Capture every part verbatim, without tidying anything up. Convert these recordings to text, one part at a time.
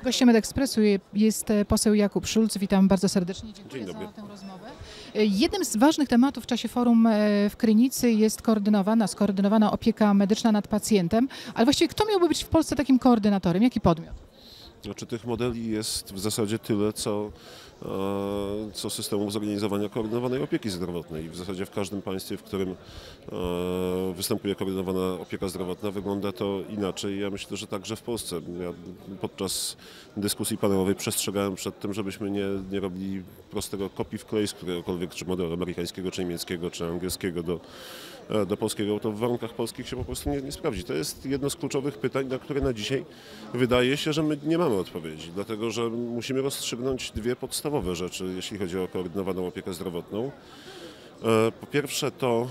Gościem Medekspresu jest poseł Jakub Szulc. Witam bardzo serdecznie. Dziękuję Dzień dobry. za tę rozmowę. Jednym z ważnych tematów w czasie forum w Krynicy jest koordynowana, skoordynowana opieka medyczna nad pacjentem. Ale właściwie kto miałby być w Polsce takim koordynatorem? Jaki podmiot? Znaczy tych modeli jest w zasadzie tyle, co, e, co systemów zorganizowania koordynowanej opieki zdrowotnej. W zasadzie w każdym państwie, w którym e, występuje koordynowana opieka zdrowotna, wygląda to inaczej. Ja myślę, że także w Polsce. Ja podczas dyskusji panelowej przestrzegałem przed tym, żebyśmy nie, nie robili prostego copy wklej z któregokolwiek, czy modelu amerykańskiego, czy niemieckiego, czy angielskiego do, do polskiego. To w warunkach polskich się po prostu nie, nie sprawdzi. To jest jedno z kluczowych pytań, na które na dzisiaj wydaje się, że my nie mamy odpowiedzi, dlatego że musimy rozstrzygnąć dwie podstawowe rzeczy, jeśli chodzi o koordynowaną opiekę zdrowotną. Po pierwsze to,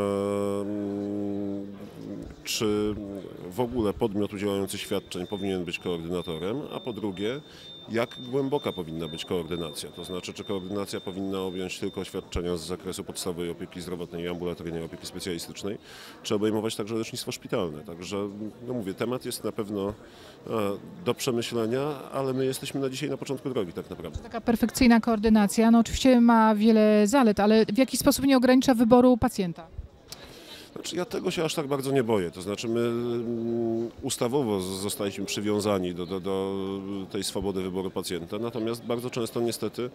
czy w ogóle podmiot udzielający świadczeń powinien być koordynatorem, a po drugie, jak głęboka powinna być koordynacja, to znaczy czy koordynacja powinna objąć tylko świadczenia z zakresu podstawowej opieki zdrowotnej i ambulatoryjnej opieki specjalistycznej, czy obejmować także lecznictwo szpitalne. Także, no mówię, temat jest na pewno do przemyślenia, ale my jesteśmy na dzisiaj na początku drogi tak naprawdę. Taka perfekcyjna koordynacja, no oczywiście ma wiele zalet, ale w jaki sposób nie ogranicza wyboru pacjenta? Znaczy, ja tego się aż tak bardzo nie boję, to znaczy my ustawowo zostaliśmy przywiązani do, do, do tej swobody wyboru pacjenta, natomiast bardzo często niestety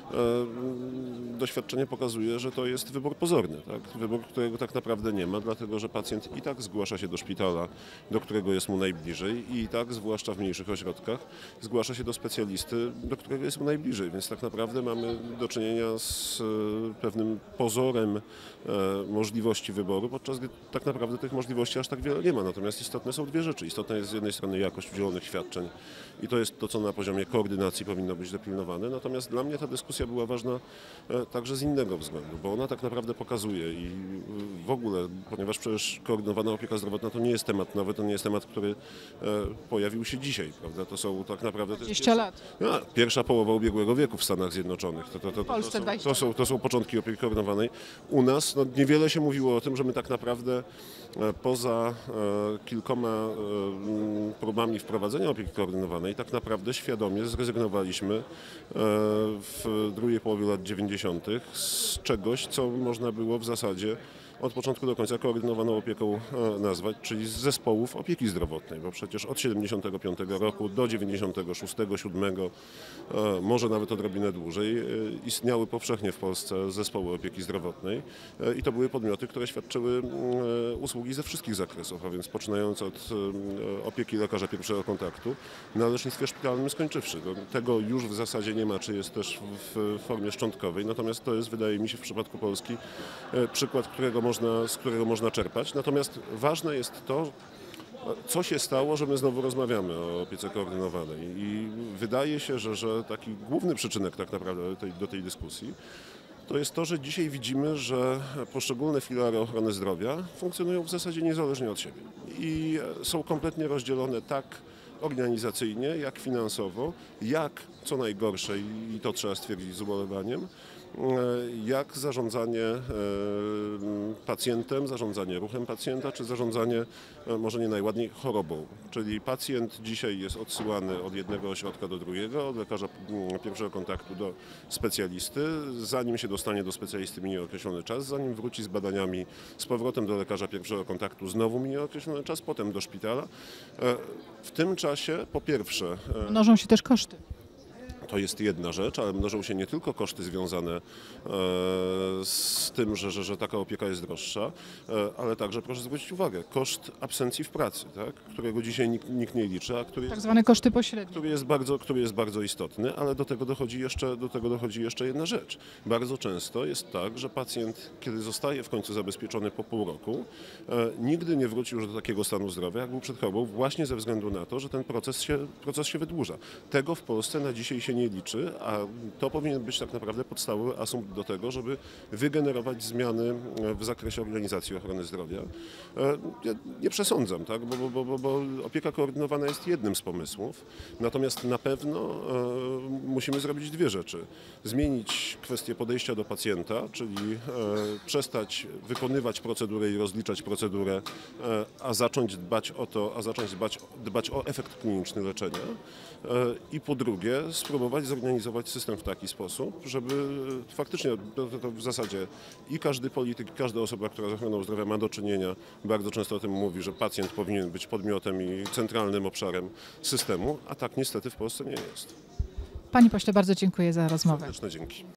e, doświadczenie pokazuje, że to jest wybór pozorny, tak? Wybór, którego tak naprawdę nie ma, dlatego że pacjent i tak zgłasza się do szpitala, do którego jest mu najbliżej i tak, zwłaszcza w mniejszych ośrodkach, zgłasza się do specjalisty, do którego jest mu najbliżej, więc tak naprawdę mamy do czynienia z pewnym pozorem e, możliwości wyboru, podczas gdy tak naprawdę tych możliwości aż tak wiele nie ma. Natomiast istotne są dwie rzeczy. Istotna jest z jednej strony jakość udzielonych świadczeń i to jest to, co na poziomie koordynacji powinno być dopilnowane. Natomiast dla mnie ta dyskusja była ważna także z innego względu, bo ona tak naprawdę pokazuje i w ogóle, ponieważ przecież koordynowana opieka zdrowotna to nie jest temat nowy, to nie jest temat, który pojawił się dzisiaj, prawda? To są tak naprawdę... dwadzieścia lat. Ja, pierwsza połowa ubiegłego wieku w Stanach Zjednoczonych. To, to, to, to, to, są, to, są, to są początki opieki koordynowanej. U nas no, niewiele się mówiło o tym, że my tak naprawdę poza kilkoma próbami wprowadzenia opieki koordynowanej tak naprawdę świadomie zrezygnowaliśmy w drugiej połowie lat dziewięćdziesiątych z czegoś, co można było w zasadzie od początku do końca koordynowaną opieką nazwać, czyli z zespołów opieki zdrowotnej, bo przecież od siedemdziesiątego piątego roku do dziewięćdziesiątego szóstego, siódmego, może nawet odrobinę dłużej, istniały powszechnie w Polsce zespoły opieki zdrowotnej i to były podmioty, które świadczyły usługi ze wszystkich zakresów, a więc poczynając od opieki lekarza pierwszego kontaktu na lecznictwie szpitalnym skończywszy. Tego już w zasadzie nie ma, czy jest też w formie szczątkowej, natomiast to jest, wydaje mi się, w przypadku Polski przykład, którego można, z którego można czerpać. Natomiast ważne jest to, co się stało, że my znowu rozmawiamy o opiece koordynowanej i wydaje się, że, że taki główny przyczynek tak naprawdę tej, do tej dyskusji to jest to, że dzisiaj widzimy, że poszczególne filary ochrony zdrowia funkcjonują w zasadzie niezależnie od siebie i są kompletnie rozdzielone tak organizacyjnie, jak finansowo, jak, co najgorsze i to trzeba stwierdzić z ubolewaniem, jak zarządzanie pacjentem, zarządzanie ruchem pacjenta, czy zarządzanie, może nie najładniej, chorobą. Czyli pacjent dzisiaj jest odsyłany od jednego ośrodka do drugiego, od lekarza pierwszego kontaktu do specjalisty. Zanim się dostanie do specjalisty, minie określony czas, zanim wróci z badaniami z powrotem do lekarza pierwszego kontaktu, znowu minie określony czas, potem do szpitala. W tym czasie, po pierwsze... Mnożą się też koszty. To jest jedna rzecz, ale mnożą się nie tylko koszty związane z tym, że, że, że taka opieka jest droższa, ale także, proszę zwrócić uwagę, koszt absencji w pracy, tak? Którego dzisiaj nikt, nikt nie liczy, a który, tak zwane koszty pośrednie. Który jest, bardzo, który jest bardzo istotny, ale do tego, dochodzi jeszcze, do tego dochodzi jeszcze jedna rzecz. Bardzo często jest tak, że pacjent, kiedy zostaje w końcu zabezpieczony po pół roku, nigdy nie wróci już do takiego stanu zdrowia, jak był przed chorobą, właśnie ze względu na to, że ten proces się, proces się wydłuża. Tego w Polsce na dzisiaj się nie liczy, a to powinien być tak naprawdę podstawowy asumpt do tego, żeby wygenerować zmiany w zakresie organizacji ochrony zdrowia. Ja nie przesądzam, tak? bo, bo, bo, bo opieka koordynowana jest jednym z pomysłów, natomiast na pewno musimy zrobić dwie rzeczy. Zmienić kwestię podejścia do pacjenta, czyli przestać wykonywać procedurę i rozliczać procedurę, a zacząć dbać o to, a zacząć dbać, dbać o efekt kliniczny leczenia. I po drugie spróbować zorganizować system w taki sposób, żeby faktycznie to, to w zasadzie i każdy polityk, i każda osoba, która z ochroną zdrowia ma do czynienia, bardzo często o tym mówi, że pacjent powinien być podmiotem i centralnym obszarem systemu, a tak niestety w Polsce nie jest. Panie pośle, bardzo dziękuję za rozmowę. Serdeczne dzięki.